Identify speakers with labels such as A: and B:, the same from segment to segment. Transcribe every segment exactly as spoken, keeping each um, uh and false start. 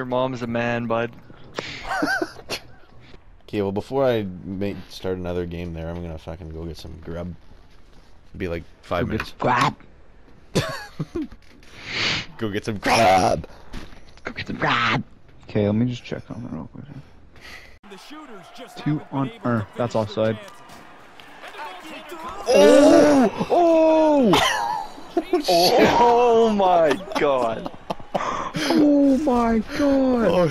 A: mom's a man, bud.
B: Okay, well before I make start another game there, I'm gonna fucking go get some grub. It'll be like five
C: Go
B: minutes.
C: Get grab.
B: Go get some grub.
A: Go get some grab.
C: Okay, let me just check on that real quick. Two on er, that's offside.
A: Oh! Oh! Oh my god!
C: Oh my god!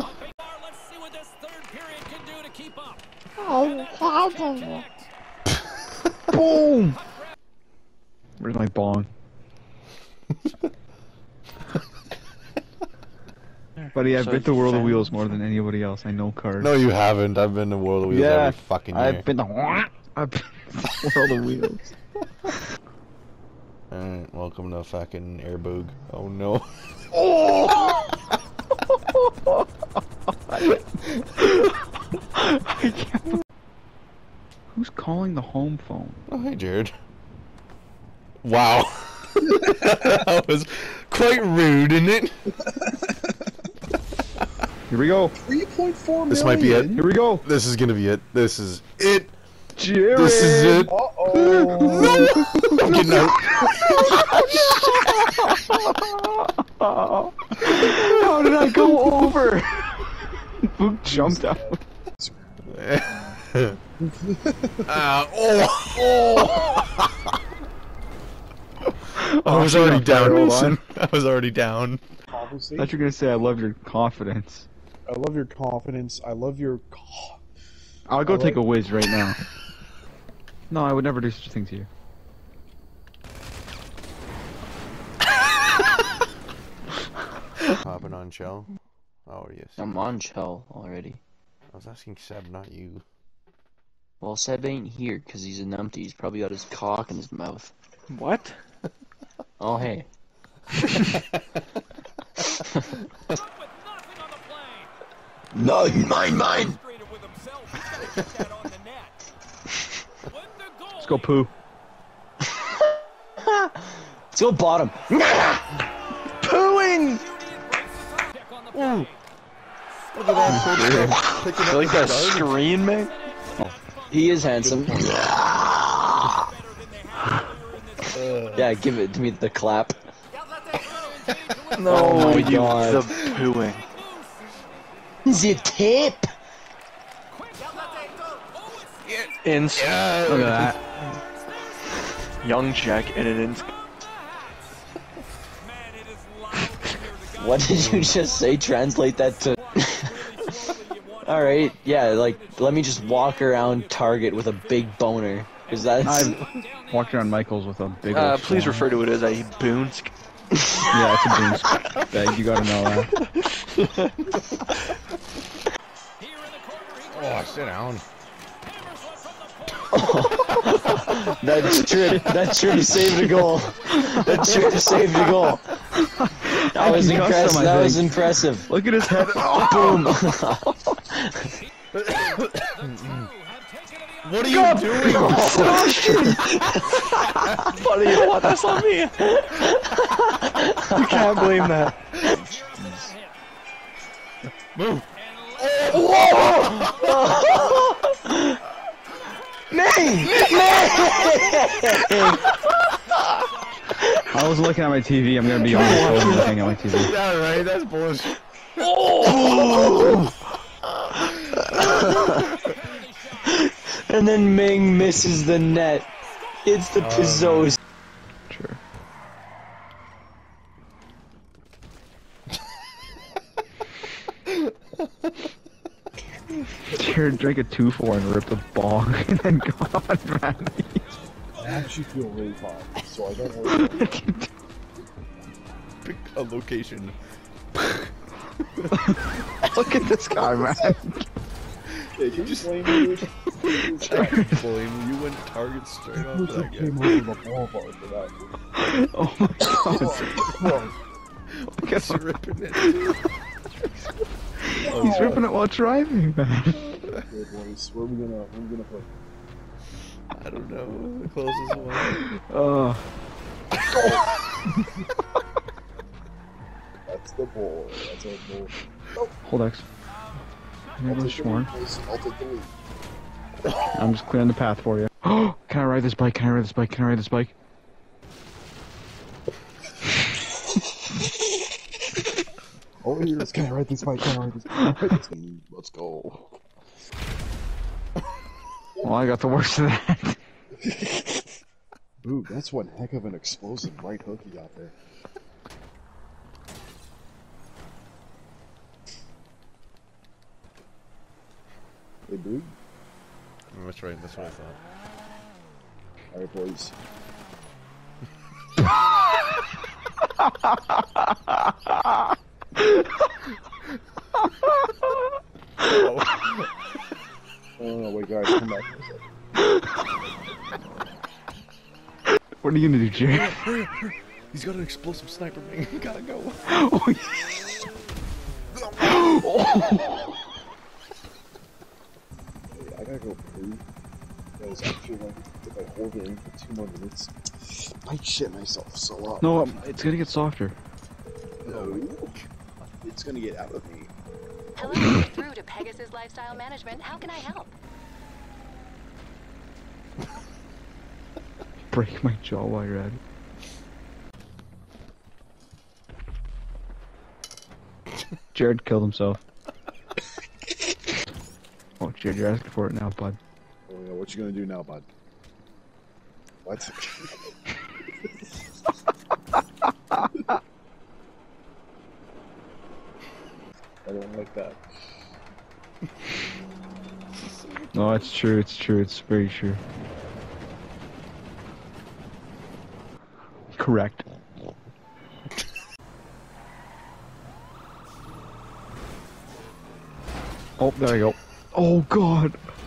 D: Oh,
C: Boom! Where's my bong? Buddy, I've
A: So
C: been to World of
A: fast.
C: Wheels more than anybody else. I know cars.
B: No, you haven't. I've been to World of Wheels
C: yeah,
B: every fucking year.
C: I've been to I've been to World of Wheels.
B: Alright, welcome to fucking Airboog. Oh no.
C: Oh! I can't. Who's calling the home phone?
B: Oh, hi, Jared. Wow. That was quite rude, isn't it?
C: Here we go.
D: three point four million.
B: This might be it.
C: Here we go.
B: This is gonna be it. This is it.
C: Jared.
B: This is it.
D: Uh-oh.
B: I'm getting out.
C: How did I go over? Book jumped out.
B: uh, oh. Oh. I was
C: Oh,
B: already
C: shit,
B: down,
C: hold
B: Mason.
C: on.
B: I was already down.
C: I thought you were gonna say I love your confidence.
D: I love your confidence. I love your.
C: I'll go
D: I
C: take
D: like-
C: a whiz right now. No, I would never do such a thing to you.
B: Hopping on shell. Oh yes.
E: I'm on Chell already.
B: I was asking Seb, not you.
E: Well, Seb ain't here because he's a numpty. He's probably got his cock in his mouth.
A: What?
E: Oh, hey. No, mine, mine.
C: Let's go poo.
E: Let's go bottom.
A: Pooing!
B: Ooh. Look at that. Picking
A: You
B: up
A: like
B: the
A: that
B: garbage.
A: screen, man?
E: He is handsome. Yeah, give it to me the clap.
A: No,
E: Oh my
A: you
E: God.
A: the pooing.
E: The tape.
A: Ins.
C: Look at that.
A: Young Jack in an ins.
E: What did you just say? Translate that to. Alright, yeah, like, let me just walk around Target with a big boner. Cause that's.
C: I've walked around Michael's with a big
A: Uh,
C: old
A: please
C: swan.
A: refer to it as a boonsk.
C: Yeah, it's a boonsk bag, you gotta know that.
B: Oh, sit down.
E: That trip, that trip saved a goal. That trip saved a goal. That was
C: I can
E: impressive.
C: custom, I
E: That was
C: think.
E: impressive.
C: Look at his head.
E: Boom.
B: What are you doing?
A: Buddy, you know what? That's not me. You can't blame that.
B: Move.
E: May!
C: I was looking at my T V, I'm gonna be on my phone looking at my T V.
B: Yeah, right. That's bullshit.
E: And then Ming misses the net. It's the Pizzos.
C: Sure. Jared drank a two four and ripped a bong and then got on Randy.
D: I actually feel really hot, so I don't worry.
B: Pick a location.
C: Look at this guy, man.
D: Hey, can you blame me?
B: Blame you went target straight off
D: Who
B: that guy.
D: came over the boulevard for that?
C: Oh my god. Look at him.
B: ripping it.
C: He's ripping it while driving, man.
D: Okay, boys, where are we gonna, where are we gonna put?
B: I don't know. The closest one.
C: Oh.
D: That's the Oh, that's a no.
C: Hold X.
D: I'll
C: Maybe
D: take the
C: Schmorn.
D: lead, please. I'll take the lead.
C: I'm just clearing the path for you. Oh, can I ride this bike? Can I ride this bike? Can I ride this bike?
D: Oh, here's can I ride this bike? Can I ride this bike? Let's go.
C: Well, I got the worst of that.
D: Ooh, that's one heck of an explosive right hook you got there. Hey, dude.
B: That's right, that's what I thought.
D: Alright, boys. Oh no, wait, guys, come back.
C: What are you gonna do, Jared?
B: Hurry up, hurry. He's got an explosive sniper ring. You gotta go.
C: Oh, yeah. Oh.
D: Hey, I gotta go poo. Because I feel like if I hold it in for two more minutes, I shit myself so up.
C: No, um, it's gonna get softer.
D: No, it's gonna get out of me.
F: Hello, you're through to Pegasus Lifestyle Management. How can I help?
C: Break my jaw while you're at it. Jared killed himself. Oh, Jared, you're asking for it now, bud.
D: Oh yeah, what you gonna do now, bud? What? I don't like that.
C: No, it's true, it's true, it's very true. Correct. Oh, there I go. Oh, God!